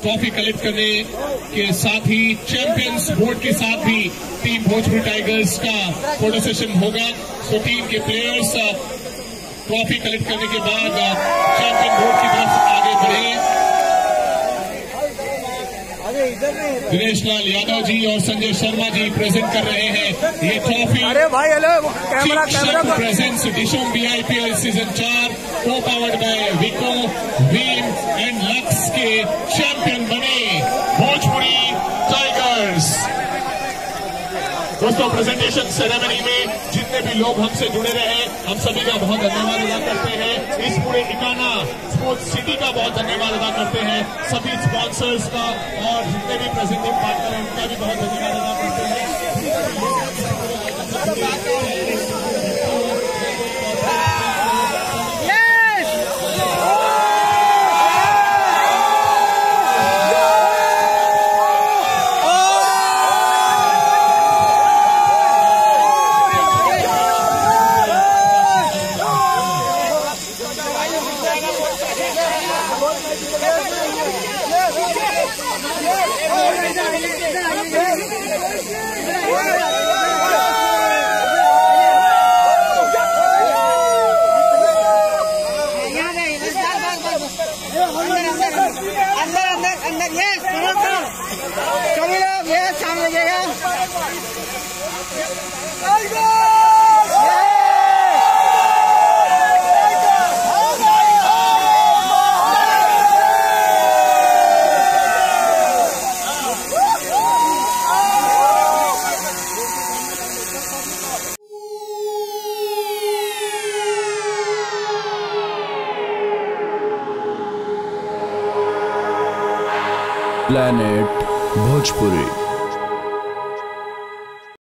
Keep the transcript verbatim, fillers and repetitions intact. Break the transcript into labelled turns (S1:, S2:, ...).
S1: Trophy collect करने के साथ ही चैंपियंस बोर्ड के साथ भी टीम भोजपुरी टाइगर्स का फोटो सेशन होगा। तो टीम के प्लेयर्स ट्रॉफी कलेक्ट करने के बाद चैंपियन बोर्ड की तरफ आगे बढ़े। दिनेश लाल यादव जी और संजय शर्मा जी प्रेजेंट कर रहे हैं ये ट्रॉफी।
S2: अरे भाई hello camera camera
S1: presents Dishom BIPL season चार को powered by Vicco Vim and Lux के चैंपियन बने भोजपुरी टाइगर्स। दोस्तों प्रेजेंटेशन सेरेमनी में जितने भी लोग हमसे जुड़े रहे हम सभी का बहुत धन्यवाद अदा करते हैं। इस पूरे इकाना स्पोर्ट्स सिटी का बहुत धन्यवाद अदा करते हैं। सभी स्पॉन्सर्स का और जितने भी प्रेजेंटिंग पार्टनर हैं उनका भी बहुत धन्यवाद अदा करते हैं।
S3: अंदर अंदर अंदर ये सभी लोग ये सामने जाएगा।
S4: प्लैनेट भोजपुरी।